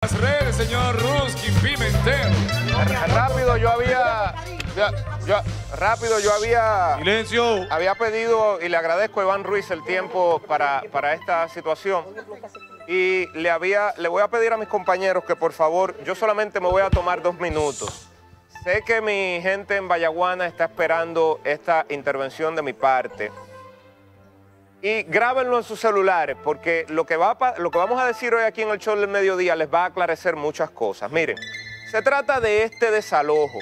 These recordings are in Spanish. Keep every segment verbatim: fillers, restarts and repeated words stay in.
Las redes, señor Ruskin Pimentel. Rápido, yo había... Yo, yo- rápido, yo había... Silencio. Había pedido, y le agradezco a Iván Ruiz el tiempo para, para esta situación. Y le, había, le voy a pedir a mis compañeros que por favor, yo solamente me voy a tomar dos minutos. Sé que mi gente en Vallaguana está esperando esta intervención de mi parte. Y grábenlo en sus celulares, porque lo que, va a, lo que vamos a decir hoy aquí en el show del mediodía les va a aclarecer muchas cosas. Miren, se trata de este desalojo.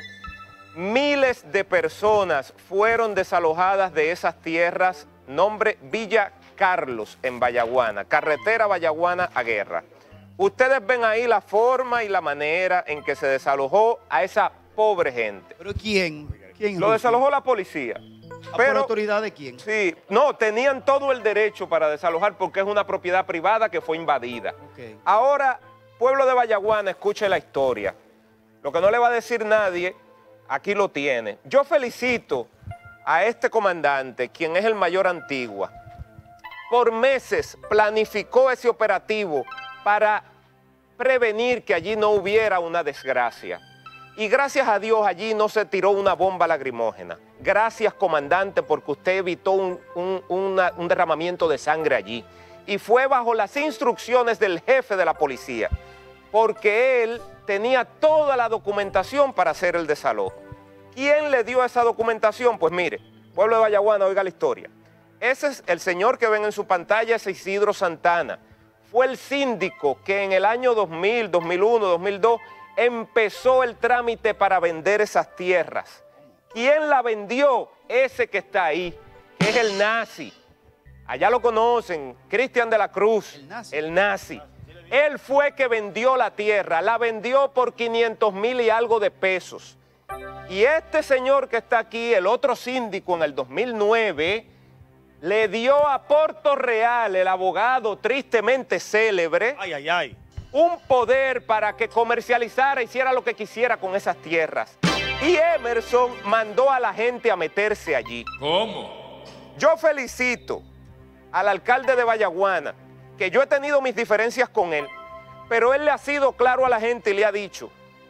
Miles de personas fueron desalojadas de esas tierras, nombre Villa Carlos en Vallaguana, carretera Vallaguana a Guerra. Ustedes ven ahí la forma y la manera en que se desalojó a esa pobre gente. ¿Pero quién? ¿Quién Lo desalojó la policía. ¿A ¿Por autoridad de quién? Sí, no, tenían todo el derecho para desalojar porque es una propiedad privada que fue invadida. Okay. Ahora, pueblo de Vallaguana, escuche la historia. Lo que no le va a decir nadie, aquí lo tiene. Yo felicito a este comandante, quien es el mayor Antigua. Por meses planificó ese operativo para prevenir que allí no hubiera una desgracia. Y gracias a Dios allí no se tiró una bomba lacrimógena. Gracias, comandante, porque usted evitó un, un, una, un derramamiento de sangre allí. Y fue bajo las instrucciones del jefe de la policía, porque él tenía toda la documentación para hacer el desalojo. ¿Quién le dio esa documentación? Pues mire, pueblo de Vallaguana, oiga la historia. Ese es el señor que ven en su pantalla, es Isidro Santana. Fue el síndico que en el año dos mil, dos mil uno, dos mil dos empezó el trámite para vender esas tierras. ¿Quién la vendió? Ese que está ahí, que es el nazi. Allá lo conocen, Cristian de la Cruz, el nazi. el nazi. Él fue que vendió la tierra, la vendió por quinientos mil y algo de pesos. Y este señor que está aquí, el otro síndico en el dos mil nueve, le dio a Porto Real, el abogado tristemente célebre, Ay, ay, ay. un poder para que comercializara, hiciera lo que quisiera con esas tierras. Y Emerson mandó a la gente a meterse allí. ¿Cómo? Yo felicito al alcalde de Vallaguana, que yo he tenido mis diferencias con él, pero él le ha sido claro a la gente y le ha dicho,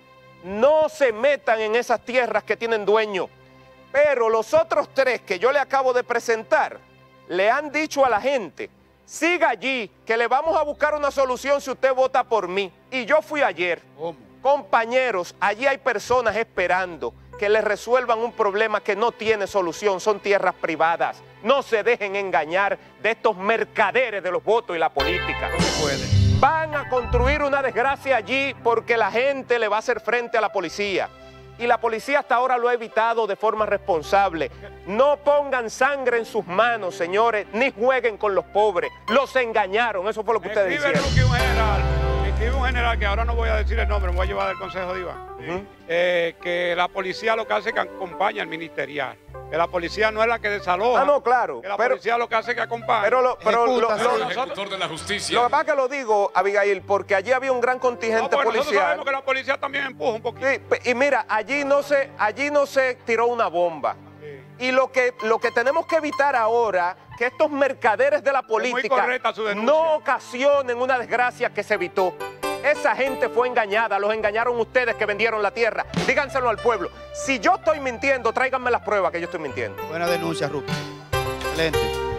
no se metan en esas tierras que tienen dueño. Pero los otros tres que yo le acabo de presentar, le han dicho a la gente, siga allí, que le vamos a buscar una solución si usted vota por mí. Y yo fui ayer. ¿Cómo? Compañeros, allí hay personas esperando que les resuelvan un problema que no tiene solución, son tierras privadas. No se dejen engañar de estos mercaderes de los votos y la política. No se puede. Van a construir una desgracia allí porque la gente le va a hacer frente a la policía. Y la policía hasta ahora lo ha evitado de forma responsable. No pongan sangre en sus manos, señores, ni jueguen con los pobres. Los engañaron, eso fue lo que ustedes Escribe hicieron. Ruki, un general, escribe un general que ahora no voy a decir el nombre, me voy a llevar del Consejo de Iván, Ujú. eh, que la policía lo que hace es que acompaña al ministerial. Que la policía no es la que desaloja. Ah, no, claro. Que la Pero, policía lo que hace es que acompaña. pero, lo, pero lo, Ejecuta, lo- sí. El nosotros- ejecutor de la justicia. lo que pasa es que lo digo, Abigail, porque allí había un gran No, contingente porque nosotros policial. sabemos que la policía también empuja un poquito. Sí, pe- y mira, allí no se, allí no se tiró una bomba. Y lo que, lo que tenemos que evitar ahora, que estos mercaderes de la muy política correcta su denuncia. no ocasionen una desgracia que se evitó. Esa gente fue engañada, los engañaron ustedes que vendieron la tierra. Díganselo al pueblo. Si yo estoy mintiendo, tráiganme las pruebas que yo estoy mintiendo. Buena denuncia, Ruki. Excelente.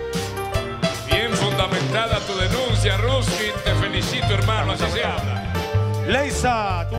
Bien fundamentada tu denuncia, Ruskin. Te felicito, hermano. Así se habla. Leisa,